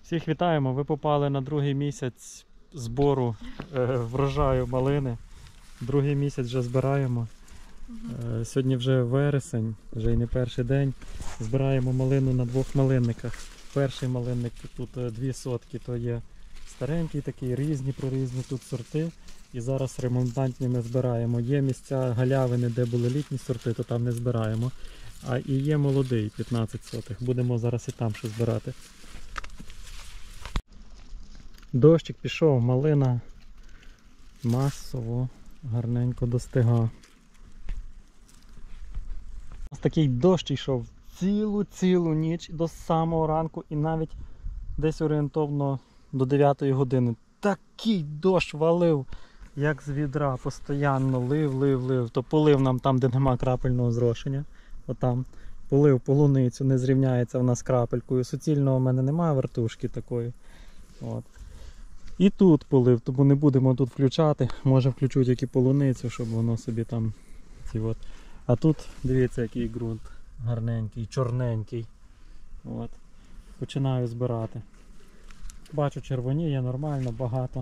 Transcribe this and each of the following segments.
Всіх вітаємо! Ви попали на другий місяць збору врожаю малини. Другий місяць вже збираємо. Сьогодні вже вересень, вже і не перший день. Збираємо малину на двох малинниках. Перший малинник тут 2 сотки, то є старенький такий, різні тут сорти. І зараз ремонтантні ми збираємо. Є місця галявини, де були літні сорти, то там не збираємо. А і є молодий 15 сотих. Будемо зараз і там ще збирати. Дощик пішов, малина масово, гарненько достига. Ось такий дощ йшов цілу ніч до самого ранку і навіть десь орієнтовно до 9 години. Такий дощ валив, як з відра, постійно лив. То полив нам там, де нема крапельного зрошення. Отам полив полуницю, не зрівняється в нас крапелькою. Суцільного в мене немає вертушки такої. От. І тут полив, тому не будемо тут включати. Може включу тільки полуницю, щоб воно собі там... От. А тут, дивіться, який ґрунт гарненький, чорненький. От. Починаю збирати. Бачу, червоніє нормально, багато.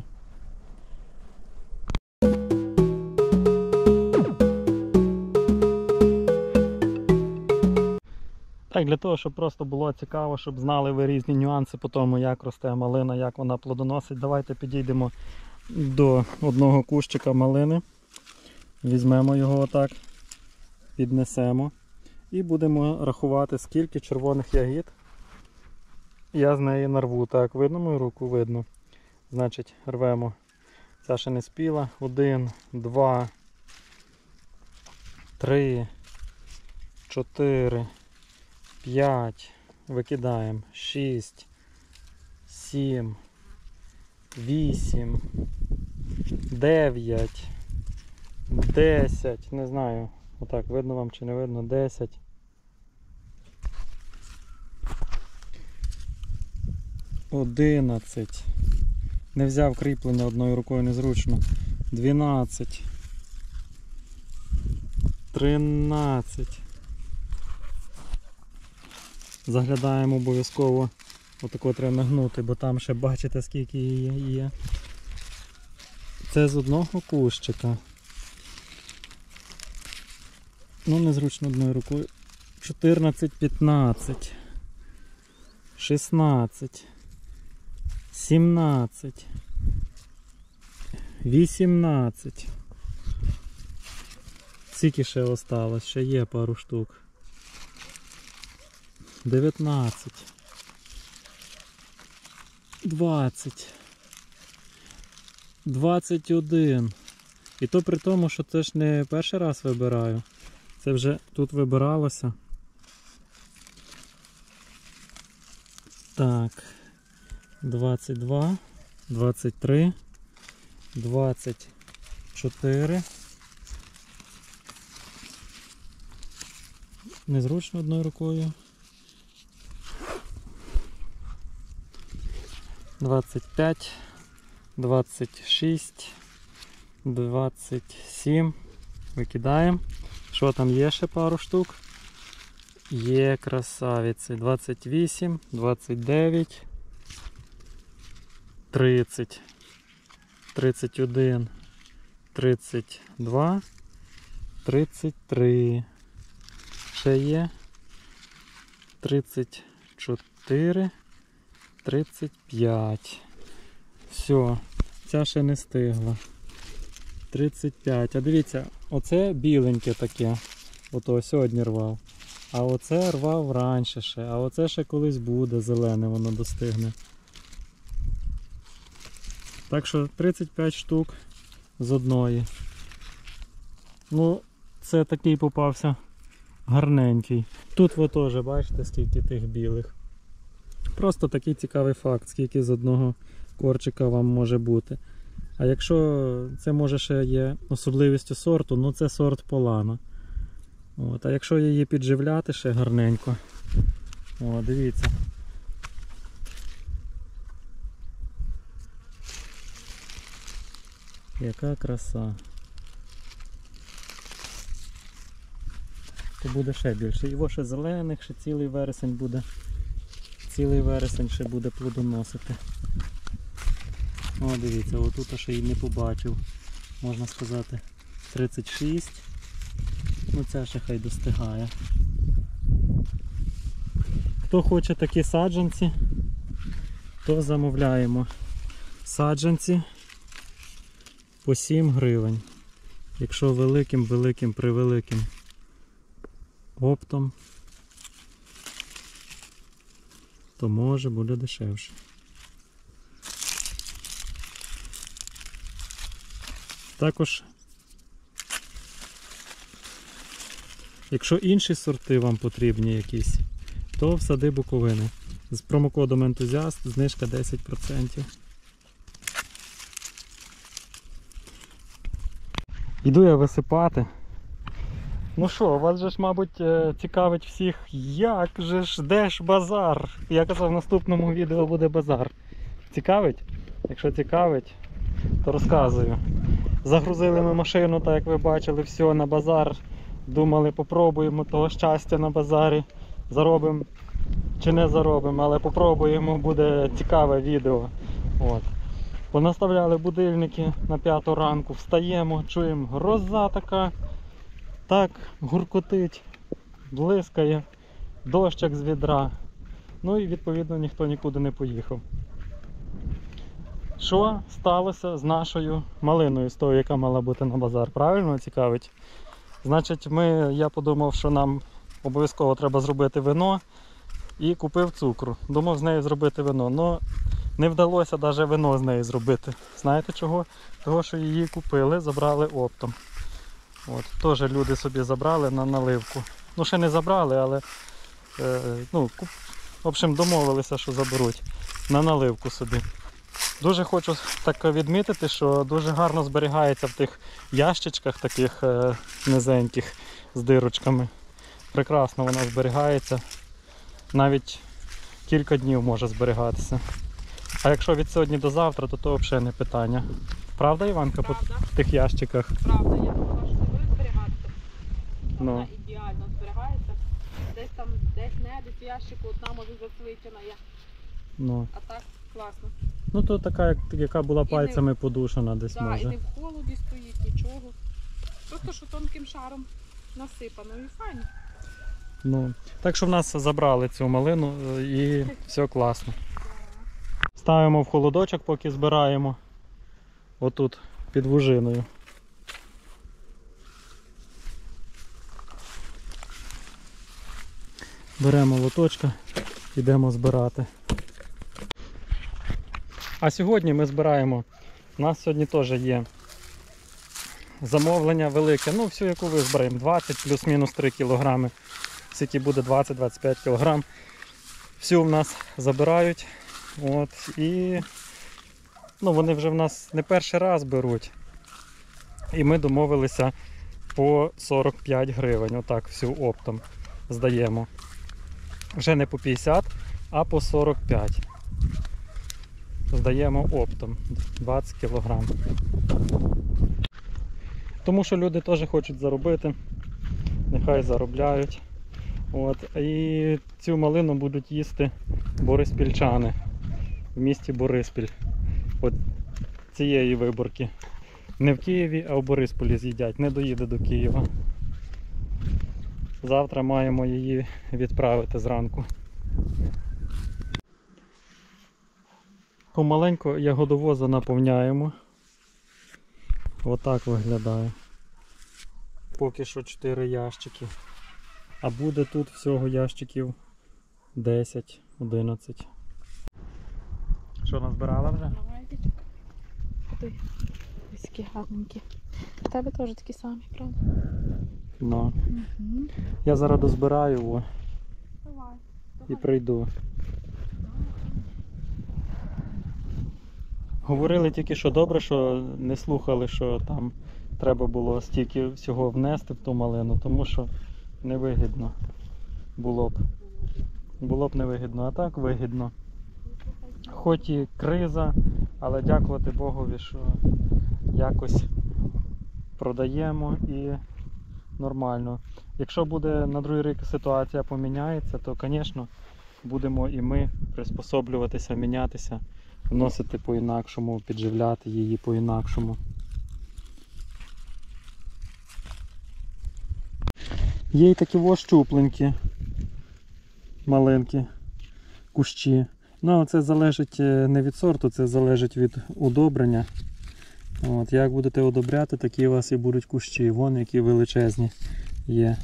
Так, для того, щоб просто було цікаво, щоб знали ви різні нюанси по тому, як росте малина, як вона плодоносить. Давайте підійдемо до одного кущика малини. Візьмемо його отак, піднесемо і будемо рахувати, скільки червоних ягід я з неї нарву. Так, видно мою руку? Видно. Значить, рвемо. Ця ще не спіла. 1, 2, 3, 4, 5, викидаємо, 6, 7, 8, 9, 10, не знаю, отак, видно вам чи не видно, 10, 11, не взяв кріплення одною рукою незручно, 12, 13, заглядаємо обов'язково, отако треба нагнути, бо там ще бачите скільки її є. Це з одного кущика. Ну, незручно одною рукою. 14, 15, 16, 17, 18. Скільки ще осталось? Ще є пару штук. 19, 20, 21. І то при тому, що це ж не перший раз вибираю. Це вже тут вибиралося. Так. 22, 23, 24. Незручно одною рукою. 25, 26, 27. Викидаємо. Що там є ще пару штук? Є, красавиці. 28, 29, 30, 31, 32, 33. Ще є 34, 35. Все, ця ще не стигла. 35. А дивіться, оце біленьке таке. Ото сьогодні рвав. А оце рвав раніше ще. А оце ще колись буде зелене, воно достигне. Так що 35 штук з одної. Ну, це такий попався гарненький. Тут ви теж бачите, скільки тих білих. Просто такий цікавий факт, скільки з одного корчика вам може бути. А якщо це може ще є особливістю сорту, ну це сорт Полана. От, а якщо її підживляти ще гарненько, о, дивіться. Яка краса. То буде ще більше. Його ще зелених, ще цілий вересень буде. цілий вересень ще буде плодоносити. О, дивіться, отут ще й не побачив. Можна сказати 36. Ну це ще хай достигає. Хто хоче такі саджанці, то замовляємо. Саджанці по 7 гривень. Якщо великим, превеликим оптом, то може буде дешевше. Також, якщо інші сорти вам потрібні якісь, то в сади Буковини. З промокодом ентузіаст знижка 10%. Йду я висипати. Ну що, вас же ж, мабуть, цікавить всіх, як же ж, де ж базар? Я казав, в наступному відео буде базар. Цікавить? Якщо цікавить, то розказую. Загрузили ми машину, так як ви бачили, все на базар. Думали, попробуємо того щастя на базарі. Заробимо чи не заробимо, але попробуємо, буде цікаве відео. От. Понаставляли будильники на 5 ранку, встаємо, чуємо, гроза така, так гуркотить, блискає, дощ як з відра. Ну і відповідно ніхто нікуди не поїхав. Що сталося з нашою малиною, з тою, яка мала бути на базар? Правильно цікавить? Значить, я подумав, що нам обов'язково треба зробити вино і купив цукру. Думав з нею зробити вино, але не вдалося навіть вино з неї зробити. Знаєте чого? Того, що її купили, забрали оптом. От, теж люди собі забрали на наливку. Ну, ще не забрали, але в общем, домовилися, що заберуть на наливку собі. Дуже хочу так відмітити, що дуже гарно зберігається в тих ящичках таких низеньких з дирочками. Прекрасно вона зберігається. Навіть кілька днів може зберігатися. А якщо від сьогодні до завтра, то взагалі не питання. Правда, Іванка, Правда. в тих ящиках? Правда, я думала, що не буде зберігатися. Ну. Вона ідеально зберігається. Десь в ящику одна може засвичена є. Ну. А так класно. Ну то така, яка була пальцями подушена десь Так, може. і не в холоді стоїть, нічого. Просто що тонким шаром насипано і файно. Ну, так що в нас забрали цю малину і все класно. Ставимо в холодочок, поки збираємо. Отут, під вужиною. Беремо лоточка, йдемо збирати. А сьогодні ми збираємо, у нас сьогодні теж є замовлення велике, ну всю яку ви збираємо, 20 плюс-мінус 3 кг, скільки буде 20-25 кг. Всю в нас забирають, от, і вони вже в нас не перший раз беруть. І ми домовилися по 45 гривень, отак всю оптом здаємо. Вже не по 50, а по 45. Здаємо оптом 20 кг. Тому що люди теж хочуть заробити, нехай заробляють. От. І цю малину будуть їсти бориспільчани в місті Бориспіль. От цієї виборки. Не в Києві, а в Борисполі з'їдять, не доїде до Києва. Завтра маємо її відправити зранку. Помаленьку ягодовоза наповняємо. Отак виглядає. Поки що 4 ящики. А буде тут всього ящиків 10-11. Що, назбирала вже? Ось такі гарненькі. У тебе теж такі самі, правда? Ну. Угу. Я зараз дозбираю Давай. і прийду. Говорили тільки, що добре, що не слухали, що там треба було стільки всього внести в ту малину, тому що невигідно було б. Було б невигідно, а так вигідно. Хоч і криза, але дякувати Богові, що якось продаємо і нормально. Якщо буде на другий рік ситуація поміняється, то, звісно, будемо і ми приспособлюватися, мінятися, вносити по-інакшому, підживляти її по-інакшому. Є й такі щупленькі, маленькі кущі. Ну, це залежить не від сорту, це залежить від удобрення. От, як будете удобряти, такі у вас і будуть кущі. Вон які величезні є.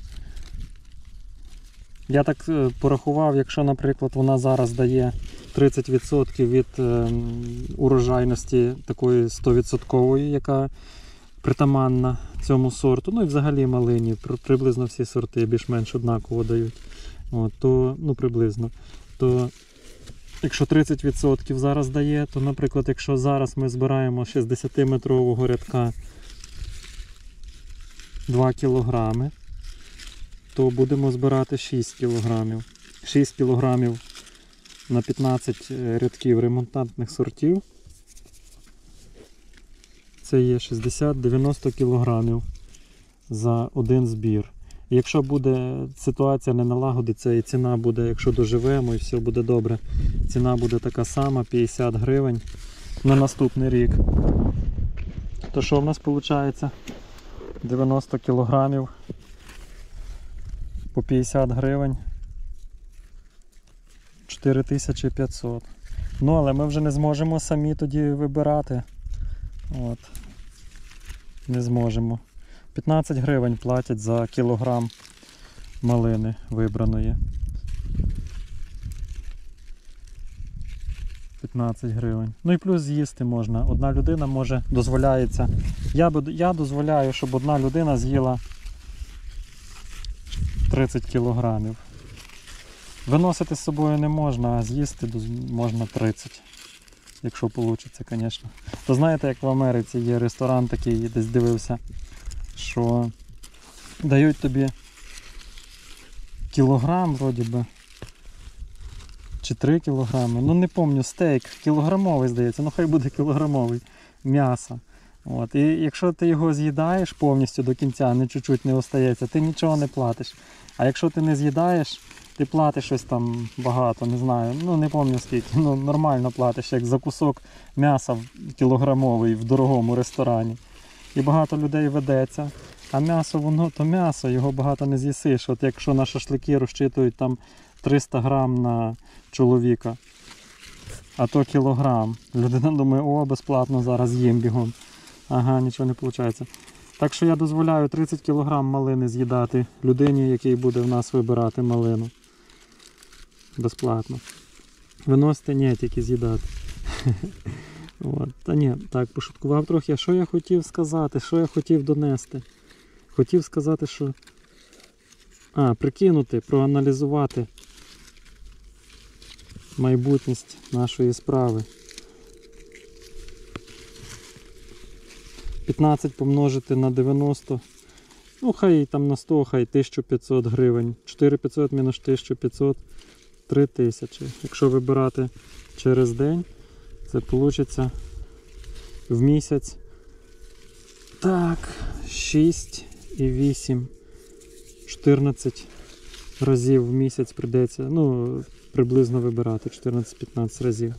Я так порахував, якщо, наприклад, вона зараз дає 30% від урожайності такої 100%, яка притаманна цьому сорту, ну і взагалі малині, приблизно всі сорти більш-менш однаково дають. От, то, ну, приблизно. То якщо 30% зараз дає, то, наприклад, якщо зараз ми збираємо 60-метрового рядка 2 кг, то будемо збирати 6 кг. 6 кг на 15 рядків ремонтантних сортів. Це є 60-90 кг за один збір. І якщо буде ситуація не налагодиться і ціна буде, якщо доживемо і все буде добре, ціна буде така сама, 50 гривень на наступний рік. То що в нас виходить? 90 кг по 50 гривень. 4500. Ну, але ми вже не зможемо самі тоді вибирати. От. Не зможемо. 15 гривень платять за кілограм малини вибраної. 15 гривень. Ну і плюс з'їсти можна. Одна людина може, дозволяється. Я дозволяю, щоб одна людина з'їла 30 кілограмів. Виносити з собою не можна, а з'їсти можна 30. Якщо вийде, звісно. То знаєте, як в Америці є ресторан такий, десь дивився, що дають тобі кілограм, вроді би, чи 3 кілограми, ну не пам'ятаю, стейк, кілограмовий, здається, ну хай буде кілограмовий, м'яса. От. І якщо ти його з'їдаєш повністю до кінця, не чуть-чуть не остається, ти нічого не платиш. А якщо ти не з'їдаєш, ти платиш щось там багато, не знаю, ну не пам'ятаю скільки, ну нормально платиш, як за кусок м'яса кілограмовий в дорогому ресторані. І багато людей ведеться, а м'ясо воно то м'ясо, його багато не з'їсиш. От якщо на шашлики розчитують там 300 грам на чоловіка, а то кілограм. Людина думає, о, безплатно зараз їм бігом. Ага, нічого не виходить. Так що я дозволяю 30 кг малини з'їдати людині, який буде в нас вибирати малину. Безплатно. Виносити, ні, тільки з'їдати. От. Та ні, так, пошуткував трохи. А що я хотів сказати? Що я хотів донести? Хотів сказати, що... прикинути, проаналізувати майбутність нашої справи. 15 помножити на 90, ну хай там на 100, хай 1500 гривень. 4500 мінус 1500, 3000. Якщо вибирати через день, це вийде в місяць. Так, 6 і 8, 14 разів в місяць прийдеться, ну, приблизно вибирати, 14-15 разів.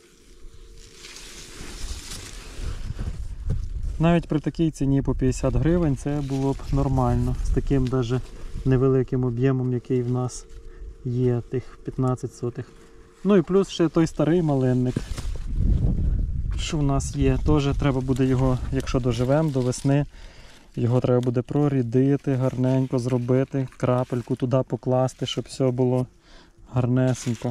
Навіть при такій ціні по 50 гривень це було б нормально. З таким навіть невеликим об'ємом, який в нас є, тих 15 сотих. Ну і плюс ще той старий малинник, що в нас є. Теж треба буде його, якщо доживемо до весни, його треба буде прорідити, гарненько зробити, крапельку туди покласти, щоб все було гарнесенько.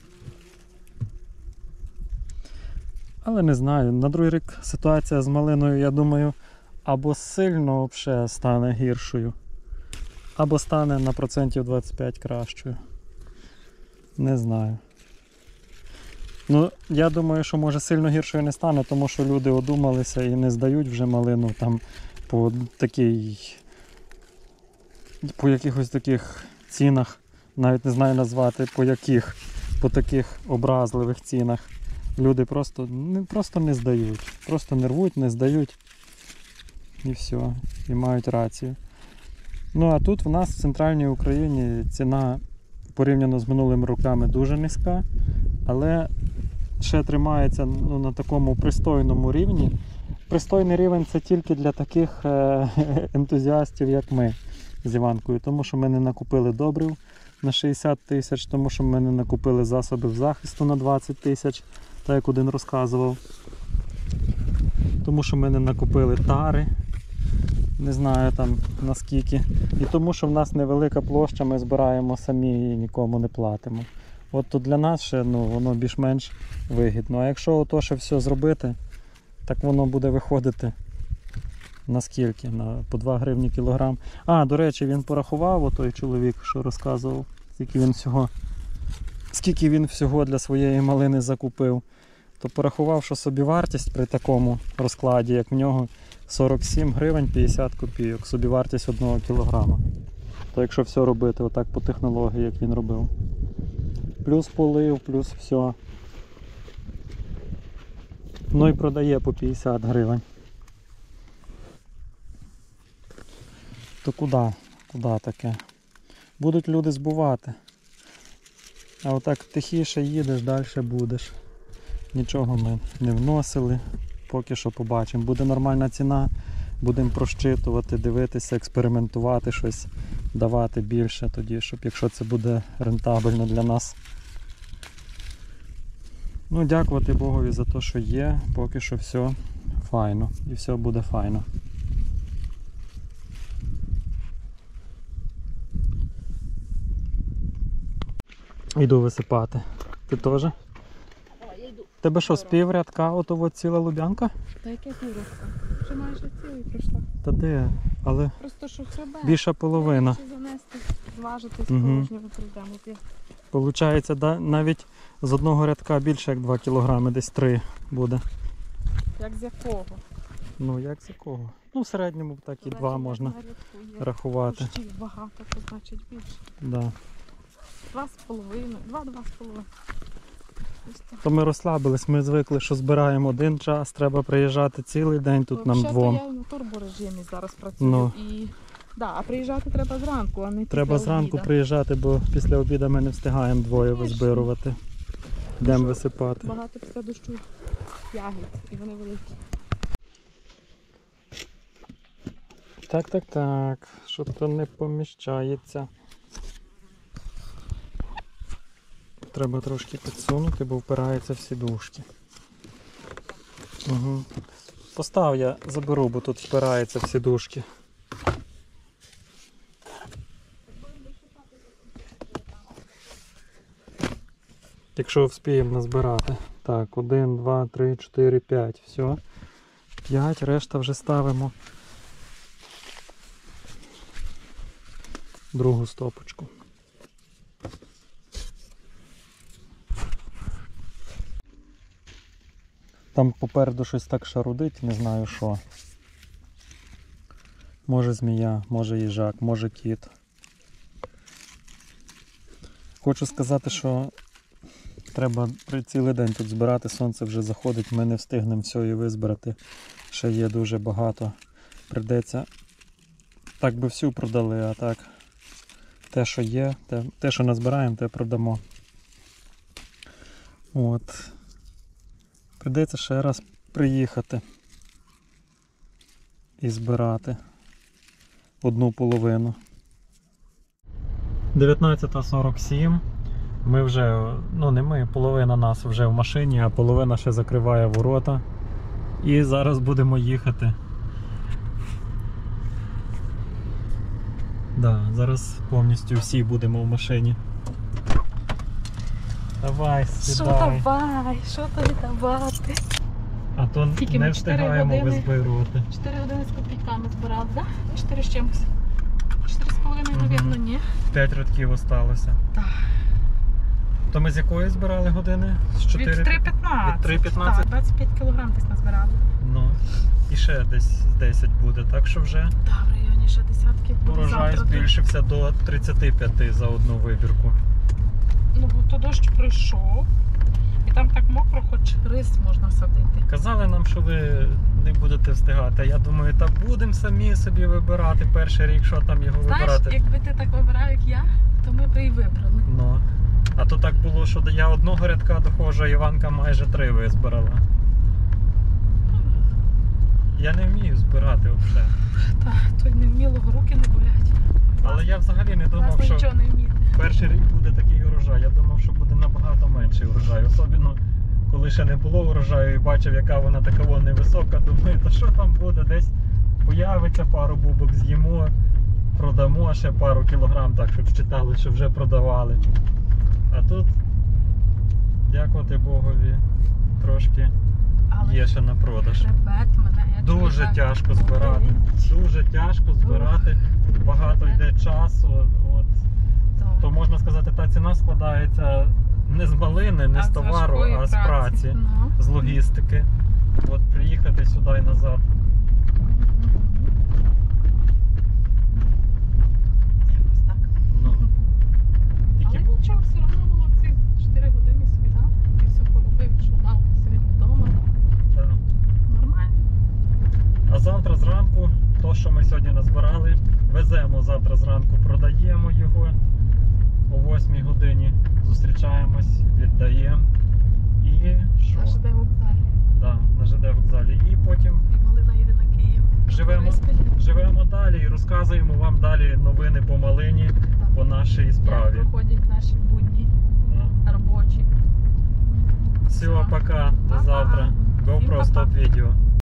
Але не знаю, на другий рік ситуація з малиною, я думаю, або сильно взагалі стане гіршою, або стане на процентів 25 кращою. Не знаю. Ну, я думаю, що може сильно гіршою не стане, тому що люди одумалися і не здають вже малину там по якихось таких цінах, навіть не знаю назвати по яких, по таких образливих цінах. Люди просто не здають, просто не рвуть, не здають і все, і мають рацію. Ну а тут в нас в центральній Україні ціна порівняно з минулими роками дуже низька, але ще тримається на такому пристойному рівні. Пристойний рівень це тільки для таких ентузіастів, як ми з Іванкою, тому що ми не накупили добрив на 60 тисяч, тому що ми не накупили засобів захисту на 20 тисяч, так як один розказував. Тому що ми не накупили тари, не знаю там наскільки. І тому що в нас невелика площа, ми збираємо самі і нікому не платимо. От то для нас ще воно більш-менш вигідно. А якщо ото ще все зробити, так воно буде виходити на скільки? По 2 гривні кілограм. А, до речі, він порахував, отой чоловік, що розказував, скільки він всього для своєї малини закупив. То порахував, що собівартість при такому розкладі, як в нього, 47 гривень 50 копійок, собівартість 1 кілограма. То якщо все робити отак по технології, як він робив. Плюс полив, плюс все. Ну і продає по 50 гривень. То куди? Куди таке? Будуть люди збувати. А отак тихіше їдеш, далі будеш. Нічого ми не вносили, поки що побачимо. Буде нормальна ціна, будемо прощитувати, дивитися, експериментувати щось, давати більше тоді, щоб якщо це буде рентабельно для нас. Ну, дякувати Богові за те, що є, поки що все файно і все буде файно. Йду висипати. Ти теж? Тебе що, з піврядка ото ціла лубянка? Та яке піврядка? Вже майже цілий пройшла. Та де? Але Просто що хребе. більша половина. Чи занести, зважити з Мгм. порожнього прийдемо. Получається, навіть з одного рядка більше як 2 кілограми, десь 3 буде. Як з якого? Ну, як з якого? Ну, в середньому так і 2 можна На рядку є. рахувати. Кущів багато, то значить більше. Да. 2,5, 2,5. То ми розслабились, ми звикли, що збираємо один час, треба приїжджати цілий день, тут нам двом. Я на турборежимі зараз працюю. Ну. І... Да, а приїжджати треба зранку, а не Треба після зранку обіда. приїжджати, бо після обіду ми не встигаємо двоє Конечно. визбирувати. Йдемо висипати. Багато після дощу ягід, і вони великі. Так, що то не поміщається. Треба трошки підсунути, бо впирається в сідушки. Угу. Постав, я заберу, бо тут впирається в сідушки. Якщо вспіємо назбирати. Так, 1, 2, 3, 4, 5. Все. 5, решта вже ставимо. Другу стопочку. Там попереду щось так шарудить, не знаю що. Може змія, може їжак, може кіт. Хочу сказати, що треба цілий день тут збирати, сонце вже заходить, ми не встигнемо все визбирати. Ще є дуже багато. Прийдеться, так би всю продали, а так те, що є, те, що назбираємо, те продамо. От. Прийдеться ще раз приїхати і збирати одну половину. 19:47. Ми вже, не ми, половина нас вже в машині, а половина ще закриває ворота. І зараз будемо їхати. Да, зараз повністю всі будемо в машині. Давай, сідай. Що тобі давати? А то Скільки не ми, 4 встигаємо години? визбирувати. 4 години з копійками збирали, так? Да? 4 з чимось. 4,5, Мгм. навірно, ні. 5 рядків осталося. Так. То ми з якої збирали години? З 4? Від 3,15. Від 3,15? Так, 25 кілограм десь назбирали. Ну, і ще десь 10 буде, так що вже Так, в районі ще десятки буде урожай завтра. збільшився до 35 за одну вибірку. Ну, бо то дощ пройшов. І там так мокро, хоч рис можна садити. Казали нам, що ви не будете встигати. Я думаю, та будемо самі собі вибирати перший рік, що там його Знаєш, вибирати. якби ти так вибирав, як я, то ми би і вибрали. Ну. А то так було, що я одного рядка доходжу, а Іванка майже 3 визбирала. Я не вмію збирати взагалі. Та, то й не вмілого, руки не болять. Але я взагалі не думав, Власне, що нічого не вміти. перший рік буде такий урожай. Я думав, що буде набагато менший урожай. Особливо, коли ще не було урожаю і бачив, яка вона така невисока, думаю, то що там буде? Десь появиться пару бубок, з'їмо, продамо ще пару кілограм, так, щоб читали, що вже продавали. А тут, дякувати Богові, трошки Але є ще на продаж. хребет мене, я Дуже чую, так тяжко збирати. болить. Дуже тяжко збирати. Багато йде часу. От. То можна сказати, та ціна складається не з малини, не А з з товару, важкої а з праці, Ну. з логістики. От приїхати сюди і назад. Якось так. Ну, Але тільки нічого, все одно молодці. 4 години собі, так? І все поробив, що мав сьогодні вдома. та. Нормально. А завтра зранку, то, що ми сьогодні назбирали, веземо завтра зранку, продаємо його о 8 годині. Зустрічаємось, віддаємо. І що? На ЖД вокзалі. Да, на ЖД вокзалі. І потім І малина їде на Київ. Живемо. Бориспіль. живемо далі і розказуємо вам далі новини по малині, Так. по нашій Як справі. проходять наші будні Да. робочі. Все, пока, до Па-па. завтра. Всім GoPro па-па. стоп відео.